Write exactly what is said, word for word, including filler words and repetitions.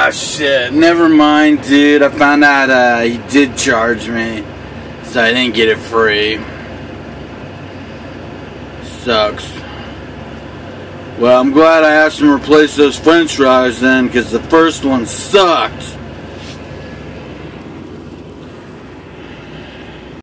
Ah, shit. Never mind, dude. I found out uh, he did charge me, so I didn't get it free. Sucks. Well, I'm glad I asked him to replace those french fries then, because the first one sucked.